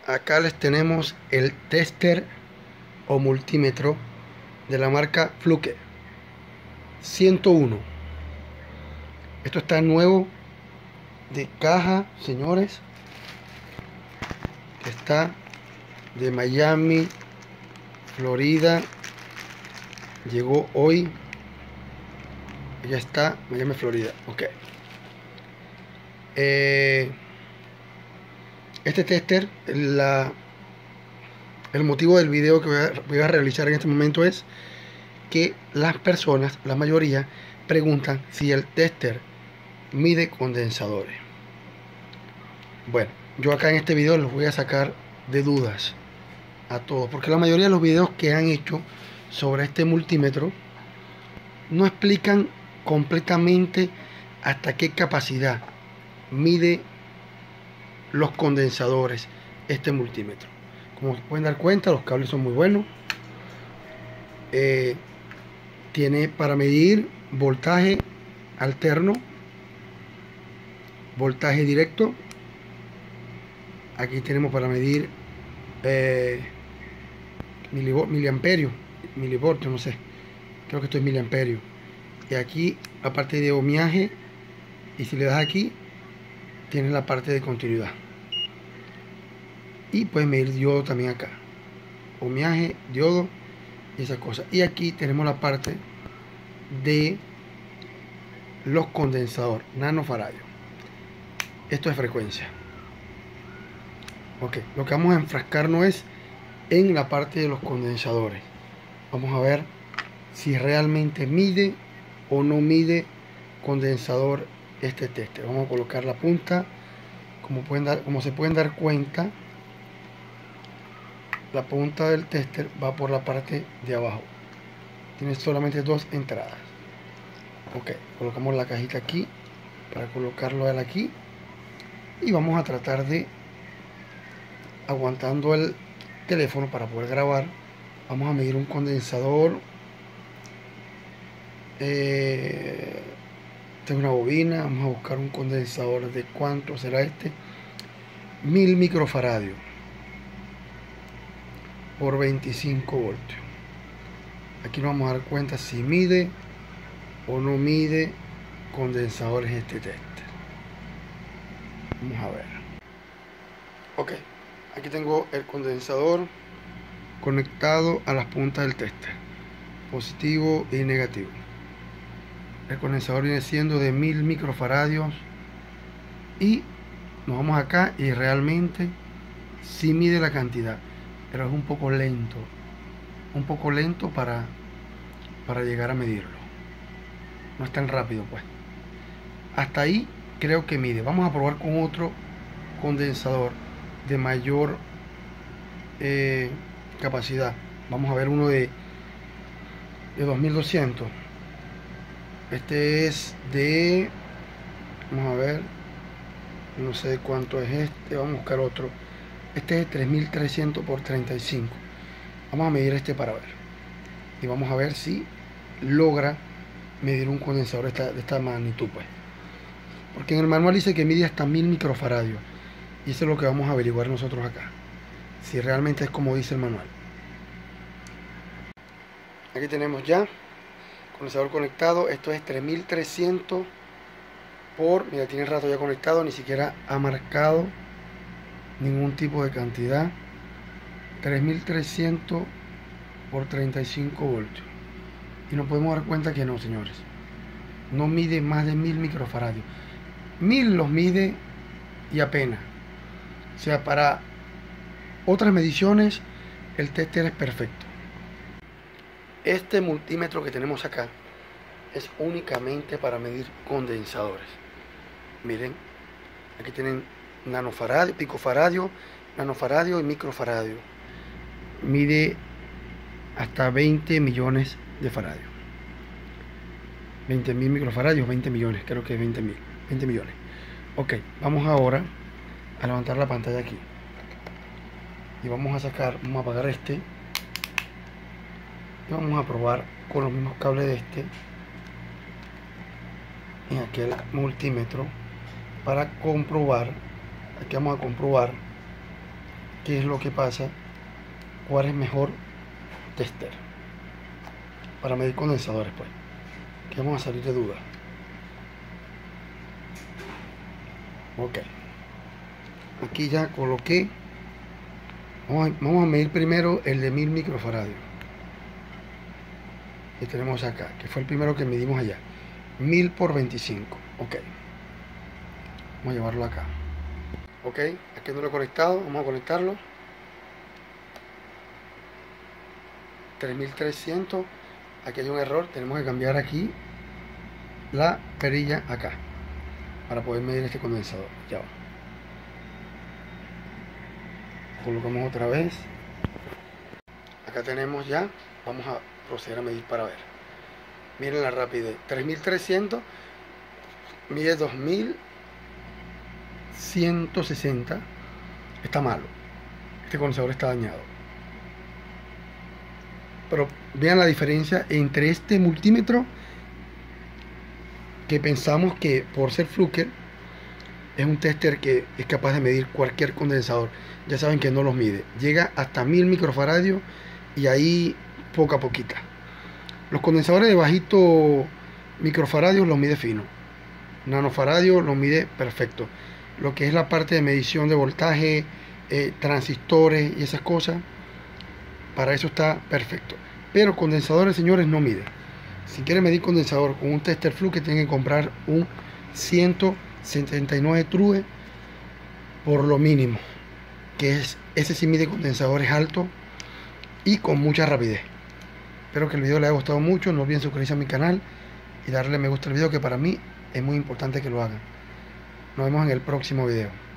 Acá les tenemos el tester o multímetro de la marca Fluke 101. Esto está nuevo de caja, señores. Está de Miami, Florida. Llegó hoy. Ya está, Miami, Florida. Ok. Este tester, el motivo del video que voy a realizar en este momento es que las personas, la mayoría, preguntan si el tester mide condensadores. Bueno, yo acá en este video los voy a sacar de dudas a todos, porque la mayoría de los videos que han hecho sobre este multímetro no explican completamente hasta qué capacidad mide los condensadores este multímetro. Como se pueden dar cuenta, los cables son muy buenos. Tiene para medir voltaje alterno, voltaje directo. Aquí tenemos para medir miliamperios, milivoltios, no sé, creo que esto es miliamperios. Y aquí la parte de ohmiaje, y si le das aquí tienes la parte de continuidad, y puedes medir diodo también acá, ohmiaje, diodo y esas cosas. Y aquí tenemos la parte de los condensadores, nanofaradios. Esto es frecuencia. Ok, lo que vamos a enfrascarnos es en la parte de los condensadores. Vamos a ver si realmente mide o no mide condensador este tester. Vamos a colocar la punta. Como se pueden dar cuenta, la punta del tester va por la parte de abajo. Tiene solamente dos entradas. Ok, colocamos la cajita aquí para colocarlo aquí, y vamos a tratar de, aguantando el teléfono para poder grabar, vamos a medir un condensador. Tengo una bobina, vamos a buscar un condensador de cuánto será este, 1000 microfaradios por 25 voltios. Aquí nos vamos a dar cuenta si mide o no mide condensadores este tester. Vamos a ver. Ok, aquí tengo el condensador conectado a las puntas del tester, positivo y negativo. El condensador viene siendo de 1000 microfaradios, y nos vamos acá y realmente sí mide la cantidad, pero es un poco lento para llegar a medirlo. No es tan rápido, pues. Hasta ahí creo que mide. Vamos a probar con otro condensador de mayor capacidad. Vamos a ver uno de 2200. Este es de, vamos a ver, no sé cuánto es este. Vamos a buscar otro. Este es de 3300 por 35. Vamos a medir este para ver, y vamos a ver si logra medir un condensador de esta magnitud, pues, porque en el manual dice que mide hasta 1000 microfaradios, y eso es lo que vamos a averiguar nosotros acá, si realmente es como dice el manual. Aquí tenemos ya condensador conectado. Esto es 3300 por, mira, tiene rato ya conectado, ni siquiera ha marcado ningún tipo de cantidad. 3300 por 35 voltios, y nos podemos dar cuenta que no, señores, no mide más de 1000 microfaradios. 1000 los mide y apenas. O sea, para otras mediciones el tester es perfecto. Este multímetro que tenemos acá es únicamente para medir condensadores. Miren, aquí tienen nanofaradio, picofaradio, nanofaradio y microfaradio. Mide hasta 20 millones de faradios. 20.000 microfaradios, 20 millones, creo que es 20 millones. Ok, vamos ahora a levantar la pantalla aquí, y vamos a apagar este, y vamos a probar con los mismos cables de este en aquel multímetro para comprobar. Aquí vamos a comprobar qué es lo que pasa, cuál es mejor tester para medir condensadores, pues, que vamos a salir de duda. Ok, aquí ya coloqué. Vamos a medir primero el de 1000 microfaradios que tenemos acá, que fue el primero que medimos allá. 1000 por 25. Ok, vamos a llevarlo acá. Ok, aquí no lo he conectado, vamos a conectarlo. 3300. Aquí hay un error, tenemos que cambiar aquí la perilla acá para poder medir este condensador. Ya va. Colocamos otra vez. Acá tenemos ya. Vamos a proceder a medir para ver. Miren la rapidez. 3300 mide 2160. Está malo. Este condensador está dañado. Pero vean la diferencia entre este multímetro, que pensamos que por ser Fluker es un tester que es capaz de medir cualquier condensador. Ya saben que no los mide. Llega hasta 1000 microfaradios y ahí poca a poquita. Los condensadores de bajito microfaradios los mide fino. Nanofaradios los mide perfecto. Lo que es la parte de medición de voltaje, transistores y esas cosas, para eso está perfecto. Pero condensadores, señores, no mide. Si quieren medir condensador con un tester Fluker, tienen que comprar un 179 True por lo mínimo, que es ese sí mide condensadores altos y con mucha rapidez. Espero que el video les haya gustado mucho. No olviden suscribirse a mi canal y darle me gusta al video, que para mí es muy importante que lo hagan. Nos vemos en el próximo video.